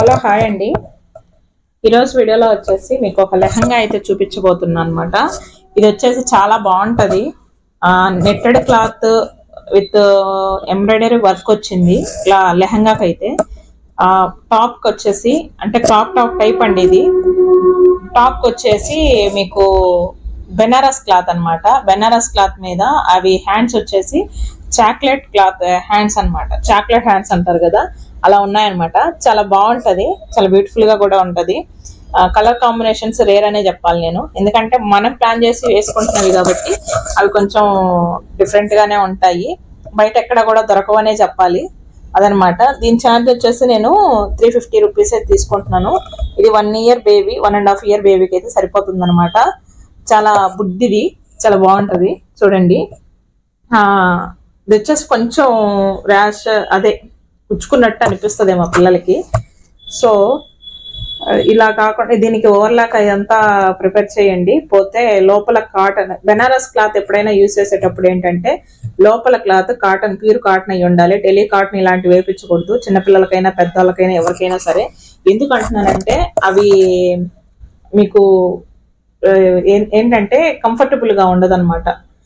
Hello hi అండి. ఈరోజు వీడియోలో వచ్చేసి మీకు ఒక లెహంగా అయితే చూపించబోతున్నాను అనమాట. ఇది వచ్చేసి చాలా బాగుంటుంది. Netted cloth with embroidery work వచ్చింది ఇలా లెహంగాకి అయితే. టాప్కి వచ్చేసి అంటే క్రాప్ టాప్ టైప్ అండి. ఇది టాప్కి వచ్చేసి మీకు బెనారస్ క్లాత్ అనమాట. బెనారస్ క్లాత్ మీద అవి హ్యాండ్స్ వచ్చేసి చాక్లెట్ క్లాత్ హ్యాండ్స్ అనమాట. చాక్లెట్ హ్యాండ్స్ అంటారు కదా, అలా ఉన్నాయన్నమాట. చాలా బాగుంటది, చాలా బ్యూటిఫుల్ గా కూడా ఉంటది. కలర్ కాంబినేషన్స్ రేర్ అనే చెప్పాలి నేను, ఎందుకంటే మనం ప్లాన్ చేసి వేసుకుంటున్నవి కాబట్టి అవి కొంచెం డిఫరెంట్ గానే ఉంటాయి. బయట ఎక్కడ కూడా దొరకవనే చెప్పాలి అదనమాట. దీని ఛార్జ్ వచ్చేసి నేను 350 రూపీస్ అయితే తీసుకుంటున్నాను. ఇది 1 ఇయర్ బేబీ, 1.5 ఇయర్ బేబీకి అయితే సరిపోతుంది అనమాట. చాలా బుద్ధిది, చాలా బాగుంటది. చూడండి, ఇది వచ్చేసి కొంచెం ర్యాష్ అదే కుచ్చుకున్నట్టు అనిపిస్తుంది మా పిల్లలకి. సో ఇలా కాకుండా దీనికి ఓవర్లాక్ అదంతా ప్రిపేర్ చేయండి. పోతే లోపల కాటన్ బెనారస్ క్లాత్ ఎప్పుడైనా యూజ్ చేసేటప్పుడు ఏంటంటే లోపల క్లాత్ కాటన్, ప్యూర్ కాటన్ అయి ఉండాలి. టెలీ కాటన్ ఇలాంటివి వేయించకూడదు. చిన్నపిల్లలకైనా పెద్దవాళ్ళకైనా ఎవరికైనా సరే. ఎందుకు అంటున్నానంటే అవి మీకు ఏంటంటే కంఫర్టబుల్ గా ఉండదు అనమాట.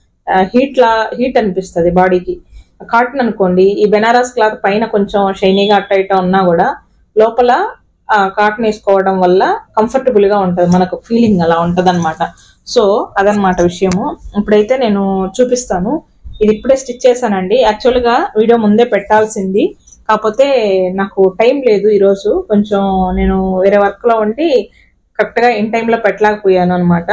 హీట్ అనిపిస్తుంది బాడీకి. కాటన్ అనుకోండి, ఈ బెనారస్ క్లాత్ పైన కొంచెం షైనీగా అట్ట ఇట్ట ఉన్నా కూడా లోపల కాటన్ వేసుకోవడం వల్ల కంఫర్టబుల్ గా ఉంటది, మనకు ఫీలింగ్ అలా ఉంటది అనమాట. సో అదనమాట విషయము. ఇప్పుడైతే నేను చూపిస్తాను. ఇది ఇప్పుడే స్టిచ్ చేశానండి. యాక్చువల్ గా వీడియో ముందే పెట్టాల్సింది, కాకపోతే నాకు టైం లేదు ఈరోజు. కొంచెం నేను వేరే వర్క్ లో ఉండి కరెక్ట్ గా ఇన్ టైంలో పెట్టలేకపోయాను అనమాట.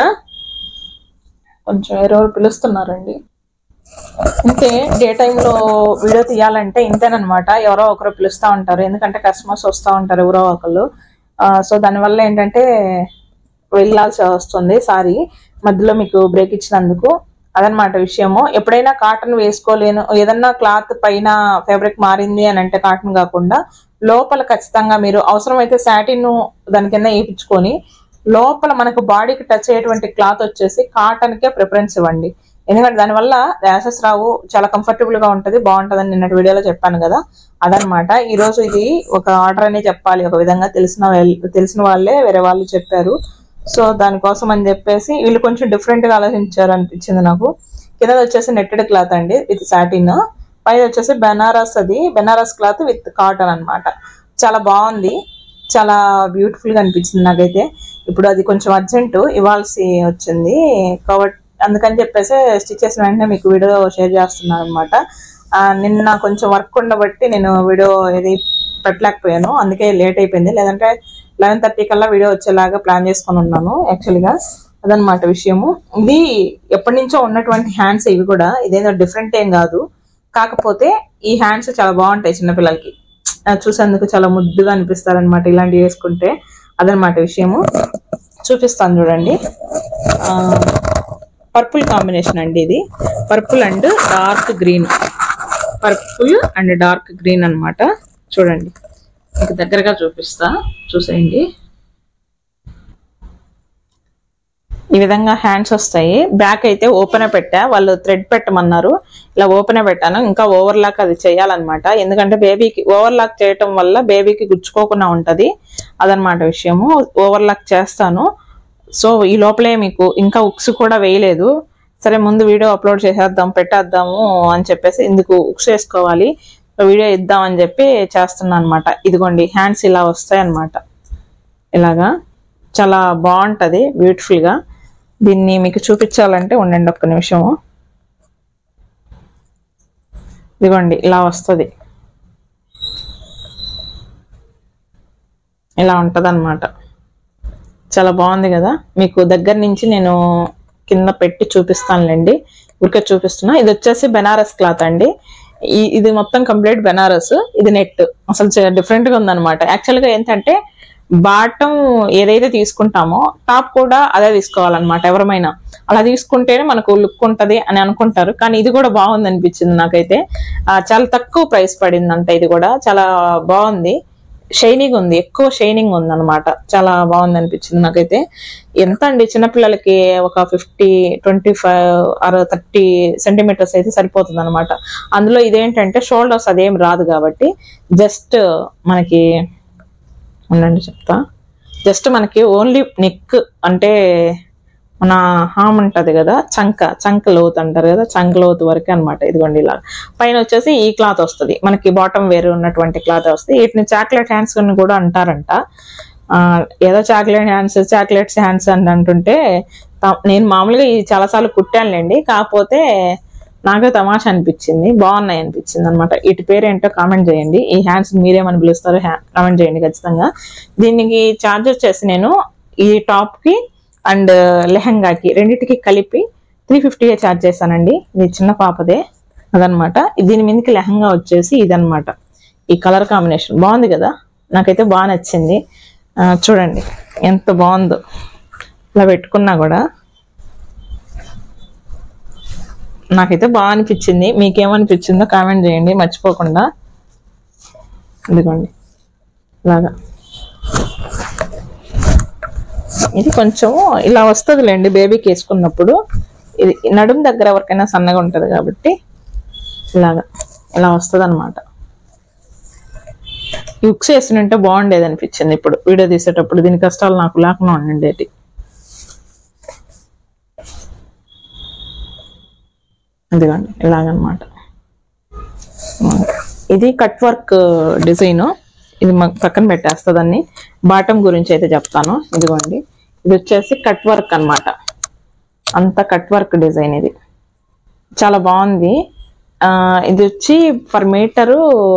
కొంచెం ఎవరెవరు పిలుస్తున్నారండి. ఇంతే డే టైంలో వీడియో తీయాలంటే ఇంతేనమాట. ఎవరో ఒకరు పిలుస్తూ ఉంటారు, ఎందుకంటే కస్టమర్స్ వస్తూ ఉంటారు ఎవరో ఒకళ్ళు. సో దానివల్ల ఏంటంటే వెళ్ళాల్సి వస్తుంది. సారీ మధ్యలో మీకు బ్రేక్ ఇచ్చినందుకు. అదనమాట విషయము. ఎప్పుడైనా కాటన్ వేసుకోలేను, ఏదన్నా క్లాత్ పైన ఫ్యాబ్రిక్ మారింది అని అంటే కాటన్ కాకుండా లోపల ఖచ్చితంగా మీరు అవసరమైతే సాటిన్ దాని కింద వేయించుకొని లోపల మనకు బాడీకి టచ్ అయ్యేటువంటి క్లాత్ వచ్చేసి కాటన్ కే ప్రిఫరెన్స్ ఇవ్వండి. ఎందుకంటే దానివల్ల ర్యాషెస్ రావు, చాలా కంఫర్టబుల్ గా ఉంటది, బాగుంటదని నిన్నటి వీడియోలో చెప్పాను కదా. అదనమాట. ఈ రోజు ఇది ఒక ఆర్డర్ అనే చెప్పాలి, ఒక విధంగా తెలిసిన వాళ్ళే వేరే వాళ్ళు చెప్పారు. సో దానికోసం అని చెప్పేసి వీళ్ళు కొంచెం డిఫరెంట్ గా ఆలోచించారు అనిపించింది నాకు. కింద వచ్చేసి నెట్టెడ్ క్లాత్ అండి విత్ సాటిన్, పైన వచ్చేసి బెనారస్, అది బెనారస్ క్లాత్ విత్ కాటన్ అనమాట. చాలా బాగుంది, చాలా బ్యూటిఫుల్ గా అనిపించింది నాకైతే. ఇప్పుడు అది కొంచెం అర్జెంట్ ఇవ్వాల్సి వచ్చింది కాబట్టి అందుకని చెప్పేసి స్టిచ్ చేసిన వెంటనే మీకు వీడియో షేర్ చేస్తున్నాను అనమాట. నిన్న కొంచెం వర్క్ ఉండబట్టి నేను వీడియో ఏది పెట్టలేకపోయాను, అందుకే లేట్ అయిపోయింది. లేదంటే 11:30 కల్లా వీడియో వచ్చేలాగా ప్లాన్ చేసుకొని ఉన్నాను యాక్చువల్గా. అదనమాట విషయము. ఇది ఎప్పటి నుంచో ఉన్నటువంటి హ్యాండ్స్ ఇవి కూడా, ఇదేదో డిఫరెంట్ ఏం కాదు. కాకపోతే ఈ హ్యాండ్స్ చాలా బాగుంటాయి చిన్నపిల్లలకి, చూసేందుకు చాలా ముద్దుగా అనిపిస్తారనమాట ఇలాంటివి వేసుకుంటే. అదనమాట విషయము. చూపిస్తాను చూడండి. పర్పుల్ కాంబినేషన్ అండి ఇది. Purple and dark green, purple and dark green అనమాట. చూడండి, మీకు దగ్గరగా చూపిస్తా, చూసేయండి. ఈ విధంగా హ్యాండ్స్ వస్తాయి. బ్యాక్ అయితే ఓపెన్ పెట్టా, వాళ్ళు థ్రెడ్ పెట్టమన్నారు, ఇలా ఓపెన్ పెట్టాను. ఇంకా ఓవర్లాక్ అది చేయాలన్నమాట, ఎందుకంటే బేబీకి ఓవర్లాక్ చేయటం వల్ల బేబీకి గుచ్చుకోకుండా ఉంటది. అదనమాట విషయము. ఓవర్లాక్ చేస్తాను. సో ఈ లోపలే మీకు ఇంకా ఉక్స్ కూడా వేయలేదు. సరే ముందు వీడియో అప్లోడ్ చేసేద్దాం, పెట్టేద్దాము అని చెప్పేసి ఇందుకు ఉక్స్ వేసుకోవాలి, వీడియో ఇద్దాం అని చెప్పి చేస్తున్నాను అనమాట. ఇదిగోండి హ్యాండ్స్ ఇలా వస్తాయి అనమాట. ఇలాగా చాలా బాగుంటది బ్యూటిఫుల్ గా. దీన్ని మీకు చూపించాలంటే ఉండండి ఒక్క నిమిషము. ఇదిగోండి ఇలా వస్తుంది, ఇలా ఉంటది అనమాట. చాలా బాగుంది కదా. మీకు దగ్గర నుంచి నేను కింద పెట్టి చూపిస్తానులేండి, ఊరికే చూపిస్తున్నా. ఇది వచ్చేసి బెనారస్ క్లాత్ అండి. ఇది మొత్తం కంప్లీట్ బెనారస్, ఇది నెట్. అసలు డిఫరెంట్ గా ఉందన్నమాట. యాక్చువల్ గా ఏంటంటే బాటం ఏదైతే తీసుకుంటామో టాప్ కూడా అదే తీసుకోవాలన్నమాట. ఎవరమైనా అలా తీసుకుంటేనే మనకు లుక్ ఉంటది అని అనుకుంటారు, కానీ ఇది కూడా బాగుంది అనిపించింది నాకైతే. చాలా తక్కువ ప్రైస్ పడిందంట. ఇది కూడా చాలా బాగుంది, షైనింగ్ ఉంది, ఎక్కువ షైనింగ్ ఉంది అనమాట. చాలా బాగుంది అనిపించింది నాకైతే. ఎంత అండి, చిన్నపిల్లలకి ఒక 50, 25 or 30 సెంటీమీటర్స్ అయితే సరిపోతుంది అనమాట. అందులో ఇదేంటంటే షోల్డర్స్ అదేం రాదు కాబట్టి జస్ట్ మనకి ఉండండి చెప్తా. జస్ట్ మనకి ఓన్లీ నెక్ అంటే మన హామ్ ఉంటుంది కదా, చంక లోతు అంటారు కదా, చంక లోతు వరకే అనమాట. ఇదిగోండి ఇలా పైన వచ్చేసి ఈ క్లాత్ వస్తుంది మనకి, బాటమ్ వేరు ఉన్నటువంటి క్లాత్ వస్తుంది. వీటిని చాక్లెట్ హ్యాండ్స్ అని కూడా అంటారంట. ఏదో చాక్లెట్స్ హ్యాండ్స్ అని అంటుంటే నేను మామూలుగా ఈ చాలాసార్లు కుట్టానులేండి, కాకపోతే నాకే తమాషా అనిపించింది, బాగున్నాయి అనిపించింది అనమాట. వీటి పేరు ఏంటో కామెంట్ చేయండి. ఈ హ్యాండ్స్ మీరేమని పిలుస్తారో కామెంట్ చేయండి ఖచ్చితంగా. దీనికి ఛార్జ్ వచ్చేసి నేను ఈ టాప్కి అండ్ లెహంగాకి రెండింటికి కలిపి 350 ఛార్జ్ చేశానండి. ఇది చిన్న పాపదే అదనమాట. దీని మీదకి లెహంగా వచ్చేసి ఇదనమాట. ఈ కలర్ కాంబినేషన్ బాగుంది కదా, నాకైతే బాగా నచ్చింది. చూడండి ఎంత బాగుందో, ఇలా పెట్టుకున్నా కూడా నాకైతే బాగా అనిపించింది. మీకేమనిపించిందో కామెంట్ చేయండి మర్చిపోకుండా. ఇదిగోండి ఇలాగా, ఇది కొంచెం ఇలా వస్తుందిలేండి బేబీకి వేసుకున్నప్పుడు. ఇది నడుం దగ్గర ఎవరికైనా సన్నగా ఉంటుంది కాబట్టి ఇలా వస్తుంది అనమాట. యుక్స్ వేసినంటే బాగుండేది అనిపించింది ఇప్పుడు వీడియో తీసేటప్పుడు. దీని కష్టాలు నాకు లేకుండా ఉండండి. ఇదిగోండి ఇలాగనమాట. ఇది కట్ వర్క్ డిజైన్, ఇది పక్కన పెట్టేస్తుందని. బాటమ్ గురించి అయితే చెప్తాను. ఇదిగోండి ఇది వచ్చేసి కట్ వర్క్ అనమాట, అంత కట్ వర్క్ డిజైన్. ఇది చాలా బాగుంది. ఇది వచ్చి పర్ మీటరు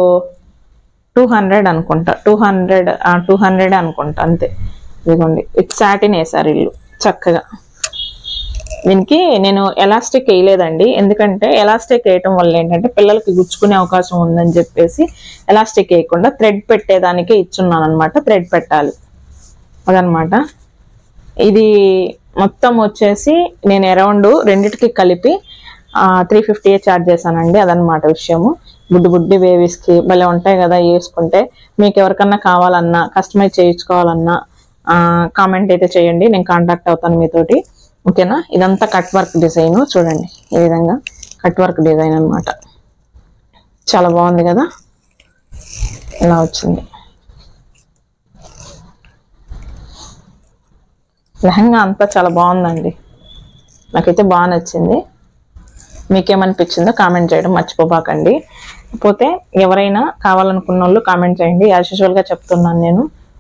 200 అనుకుంటా, 200 అనుకుంటా అంతే. ఇదిగోండి ఇది సాటిన్ వేసారు ఇల్లు చక్కగా. దీనికి నేను ఎలాస్టిక్ వేయలేదండి, ఎందుకంటే ఎలాస్టిక్ వేయటం వల్ల ఏంటంటే పిల్లలకి గుచ్చుకునే అవకాశం ఉందని చెప్పేసి ఎలాస్టిక్ వేయకుండా థ్రెడ్ పెట్టేదానికే ఇచ్చున్నాను అనమాట. థ్రెడ్ పెట్టాలి అదనమాట. ఇది మొత్తం వచ్చేసి నేను అరౌండ్ రెండిటికి కలిపి 350 ఛార్జ్ చేశానండి. అదనమాట విషయము. బుడ్డి బేబీస్కి భలే ఉంటాయి కదా వేసుకుంటే. మీకు ఎవరికన్నా కావాలన్నా కస్టమైజ్ చేయించుకోవాలన్నా కామెంట్ అయితే చేయండి, నేను కాంటాక్ట్ అవుతాను మీతోటి. ఓకేనా. ఇదంతా కట్ వర్క్ డిజైన్ చూడండి, ఈ విధంగా కట్ వర్క్ డిజైన్ అనమాట. చాలా బాగుంది కదా, ఇలా వచ్చింది. లెహంగా అంతా చాలా బాగుందండి, నాకైతే బాగా నచ్చింది. మీకేమనిపించిందో కామెంట్ చేయడం మర్చిపోబాకండి. పోతే ఎవరైనా కావాలనుకున్న వాళ్ళు కామెంట్ చేయండి. యాజ్ యూజువల్గా చెప్తున్నాను నేను.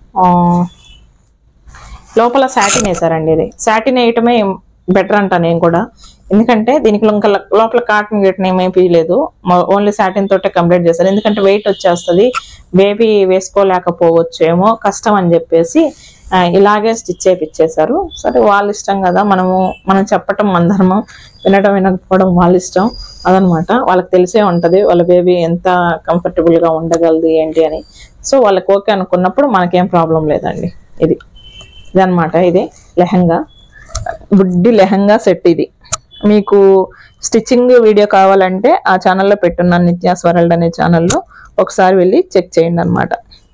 లోపల సాటిన్ వేసారండి. ఇది సాటిన్ వేయటమే బెటర్ అంట నేను కూడా, ఎందుకంటే దీనికి ఇంకా లోపల కాటన్ గిటన్ ఏమీ పీయలేదు, ఓన్లీ సాటిన్ తోటే కంప్లీట్ చేశారు. ఎందుకంటే వెయిట్ వచ్చేస్తుంది, బేబీ వేసుకోలేకపోవచ్చు ఏమో, కష్టం అని చెప్పేసి ఇలాగే స్టిచ్ చేయించేశారు. సరే వాళ్ళ ఇష్టం కదా, మనం చెప్పటం మన ధర్మం, వినకపోవడం వాళ్ళ ఇష్టం అదనమాట. వాళ్ళకి తెలిసే ఉంటుంది వాళ్ళ బేబీ ఎంత కంఫర్టబుల్గా ఉండగలదు ఏంటి అని. సో వాళ్ళకి ఓకే అనుకున్నప్పుడు మనకేం ప్రాబ్లం లేదండి. ఇదనమాట. ఇది లెహంగా, బుడ్డి లెహంగా సెట్. ఇది మీకు స్టిచ్చింగ్ వీడియో కావాలంటే ఆ ఛానల్లో పెట్టున్నాను, నిత్యాస్ వరల్డ్ అనే ఛానల్లో, ఒకసారి వెళ్ళి చెక్ చేయండి అనమాట.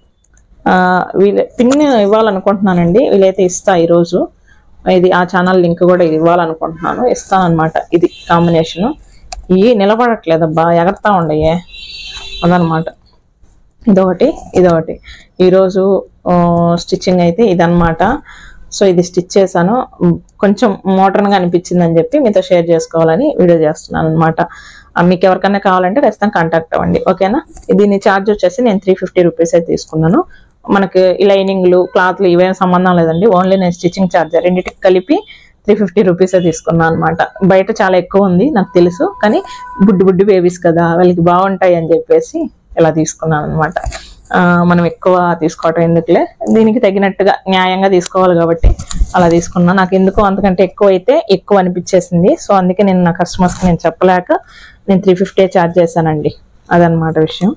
పిన్ ఇవ్వాలనుకుంటున్నానండి, వీలైతే ఇస్తా ఈరోజు. ఇది ఆ ఛానల్ లింక్ కూడా ఇవ్వాలనుకుంటున్నాను, ఇస్తాను అనమాట. ఇది కాంబినేషను. ఇవి నిలబడట్లేదబ్బా, ఎగరతా ఉండయే అదనమాట. ఇదొకటి ఈరోజు స్టిచ్చింగ్ అయితే ఇదనమాట. సో ఇది స్టిచ్ చేశాను, కొంచెం మోడర్న్గా అనిపించింది అని చెప్పి మీతో షేర్ చేసుకోవాలని వీడియో చేస్తున్నాను అనమాట. మీకు ఎవరికైనా కావాలంటే ఖచ్చితంగా కాంటాక్ట్ అవ్వండి. ఓకేనా. దీని ఛార్జ్ వచ్చేసి నేను 350 రూపీస్ అయితే తీసుకున్నాను. మనకి లైనింగ్లు క్లాత్లు ఇవేం సంబంధం లేదండి, ఓన్లీ నేను స్టిచ్చింగ్ ఛార్జ్ రెండింటికి కలిపి 350 రూపీసే తీసుకున్నాను అనమాట. బయట చాలా ఎక్కువ ఉంది నాకు తెలుసు, కానీ బుడ్డి బేబీస్ కదా వాళ్ళకి బాగుంటాయి అని చెప్పేసి ఇలా తీసుకున్నాను అనమాట. మనం ఎక్కువ తీసుకోవటం ఎందుకులే, దీనికి తగినట్టుగా న్యాయంగా తీసుకోవాలి కాబట్టి అలా తీసుకున్నా. నాకు ఎందుకో అంతకంటే ఎక్కువ అయితే ఎక్కువ అనిపించేసింది. సో అందుకే నేను నా కస్టమర్స్కి నేను చెప్పలేక నేను 350 ఛార్జ్ చేశానండి. అదనమాట విషయం.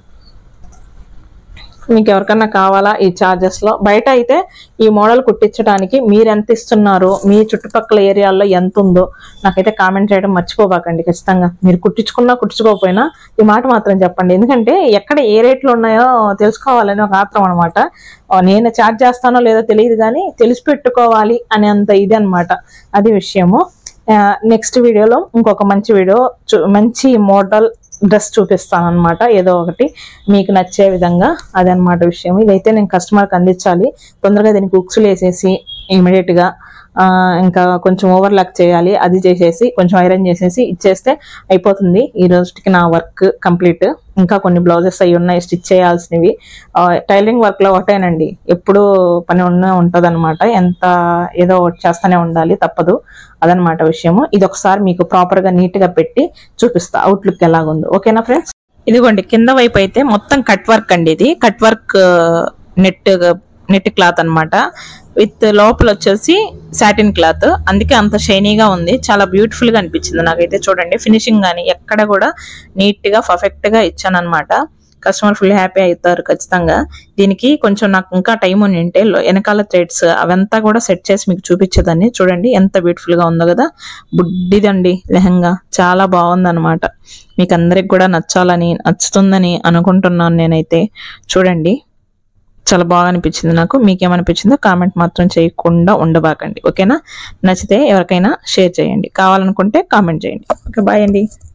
మీకు ఎవరికన్నా కావాలా ఈ ఛార్జెస్లో? బయట అయితే ఈ మోడల్ కుట్టించడానికి మీరు ఎంత ఇస్తున్నారో, మీ చుట్టుపక్కల ఏరియాల్లో ఎంత ఉందో నాకైతే కామెంట్ చేయడం మర్చిపోబాకండి. ఖచ్చితంగా మీరు కుట్టించుకున్నా కుట్టించుకోకపోయినా ఈ మాట మాత్రం చెప్పండి, ఎందుకంటే ఎక్కడ ఏ రేట్లు ఉన్నాయో తెలుసుకోవాలని ఒక ఆత్రం అనమాట. నేను ఛార్జ్ చేస్తానో లేదో తెలియదు, కానీ తెలిసి పెట్టుకోవాలి అనేంత ఇది అనమాట. అది విషయము. నెక్స్ట్ వీడియోలో ఇంకొక మంచి మోడల్ డ్రెస్ చూపిస్తాను అనమాట, ఏదో ఒకటి మీకు నచ్చే విధంగా. అదనమాట విషయం. ఇదైతే నేను కస్టమర్కి అందించాలి. తొందరగా దీనికి ఉక్సులు వేసేసి ఇమీడియట్గా ఇంకా కొంచెం ఓవర్లాక్ చేయాలి, అది చేసేసి కొంచెం ఐరన్ చేసేసి ఇచ్చేస్తే అయిపోతుంది. ఈ రోజుకి నా వర్క్ కంప్లీట్. ఇంకా కొన్ని బ్లౌజెస్ అవి ఉన్నాయి స్టిచ్ చేయాల్సినవి. టైలరింగ్ వర్క్లో ఒకటేనండి, ఎప్పుడూ పని ఉంటుంది అనమాట. ఎంత ఏదో ఒకటి చేస్తూనే ఉండాలి, తప్పదు. అదనమాట విషయము. ఇది ఒకసారి మీకు ప్రాపర్గా నీట్గా పెట్టి చూపిస్తా అవుట్లుక్ ఎలాగుందో. ఓకేనా ఫ్రెండ్స్? ఇదిగోండి కింద వైపు అయితే మొత్తం కట్ వర్క్ అండి. ఇది కట్ వర్క్ నెట్ క్లాత్ అనమాట. విత్ లోపల వచ్చేసి సాటిన్ క్లాత్, అందుకే అంత షైనీగా ఉంది. చాలా బ్యూటిఫుల్ గా అనిపించింది నాకైతే. చూడండి ఫినిషింగ్ కానీ ఎక్కడ కూడా నీట్ గా పర్ఫెక్ట్ గా ఇచ్చాను అనమాట. కస్టమర్ ఫుల్ హ్యాపీ అవుతారు ఖచ్చితంగా. దీనికి కొంచెం నాకు ఇంకా టైం ఉంటే వెనకాల థ్రెడ్స్ అవంతా కూడా సెట్ చేసి మీకు చూపించేదాన్ని. చూడండి ఎంత బ్యూటిఫుల్ గా ఉందో కదా. బుడ్డిదండి లెహంగా, చాలా బాగుంది అనమాట. మీకు అందరికి కూడా నచ్చుతుందని అనుకుంటున్నాను నేనైతే. చూడండి చాలా బాగా అనిపించింది నాకు. మీకేమనిపించిందో కామెంట్ మాత్రం చేయకుండా ఉండబాకండి. ఓకేనా? నచ్చితే ఎవరికైనా షేర్ చేయండి, కావాలనుకుంటే కామెంట్ చేయండి. ఓకే, బాయ్ అండి.